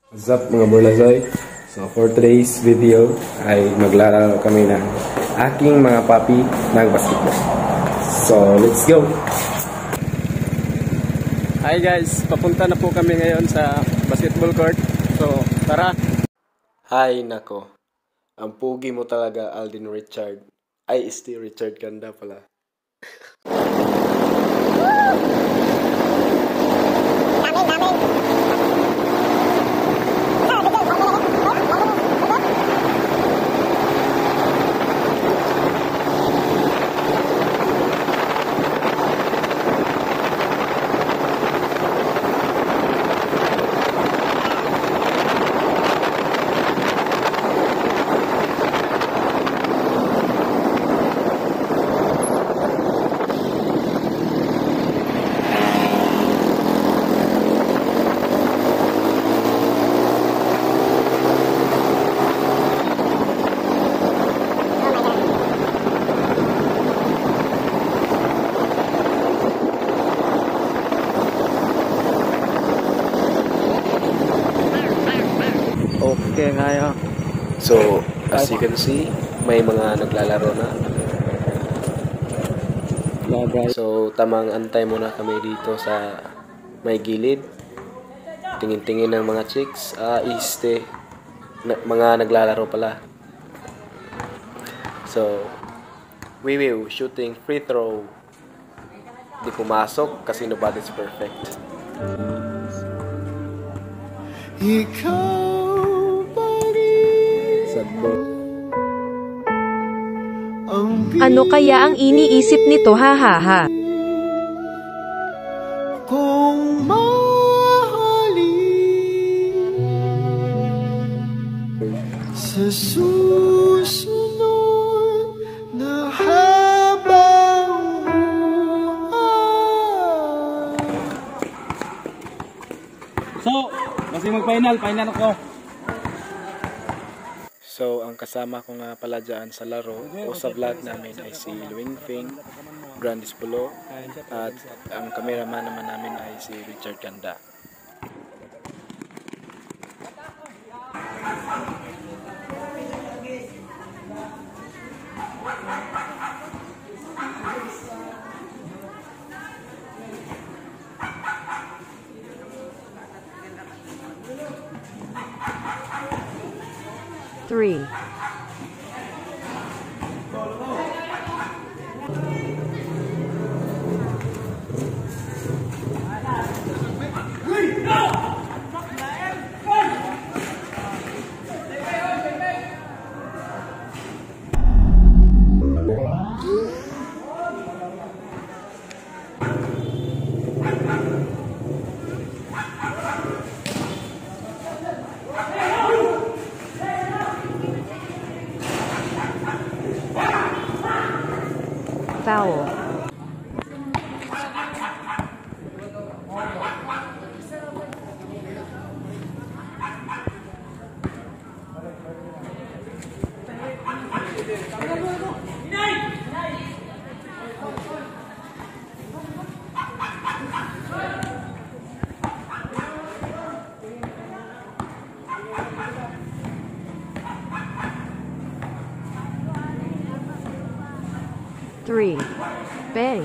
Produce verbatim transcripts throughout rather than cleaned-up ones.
What's up mga Borlazoy? So for today's video ay maglalaro kami ng aking mga papi ng basketball. So let's go! Hi guys! Papunta na po kami ngayon sa basketball court. So tara! Hi nako! Ang pugi mo talaga, Alden Richard. Ay, Steve Richard Ganda pala. Okay nga. So, as you can see, may mga naglalaro na. So, tamang antay muna kami dito sa may gilid. Tingin-tingin ng mga chicks. Ah, iste. Na, mga naglalaro pala. So, we will shooting free throw. Di pumasok kasi nobody's perfect. Ikaw ano kaya ang iniisip nito, hahaha? Kung mahalin sa susunod na habang buhay. So, kasi mag-final, final ako. So, ang kasama ko nga pala dyan sa laro o sa vlog namin ay si Luing Fing, Grandis Pulo, at ang cameraman naman namin ay si Richard Ganda. Three. Foul. Three. Bang.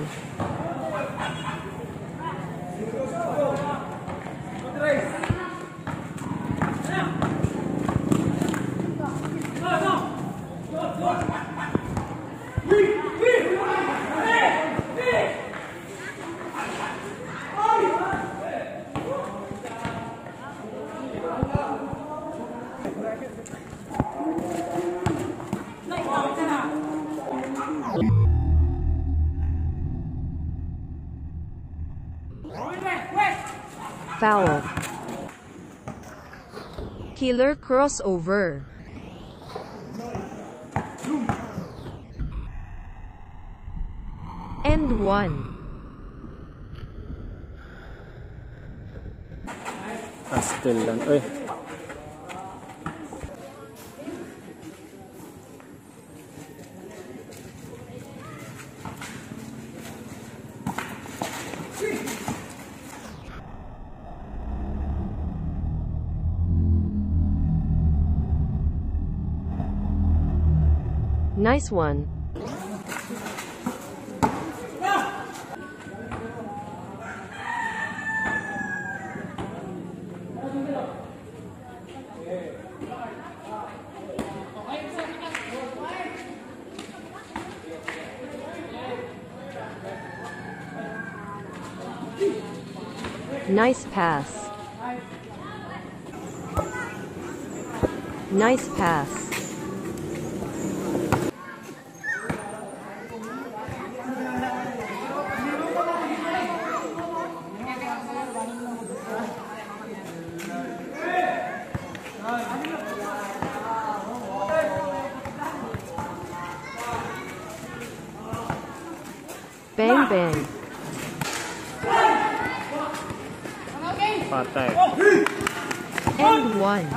Foul. Killer crossover. And one. Pastel lang. Uy. Nice one. Nice pass. Nice pass. Bang bang. Patay. And one.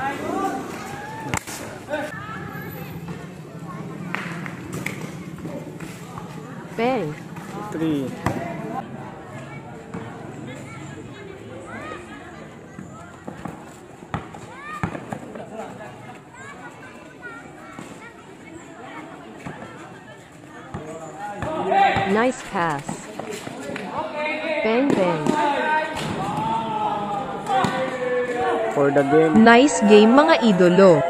Bang. Three. Nice pass. Bang bang. For the game. Nice game mga idolo.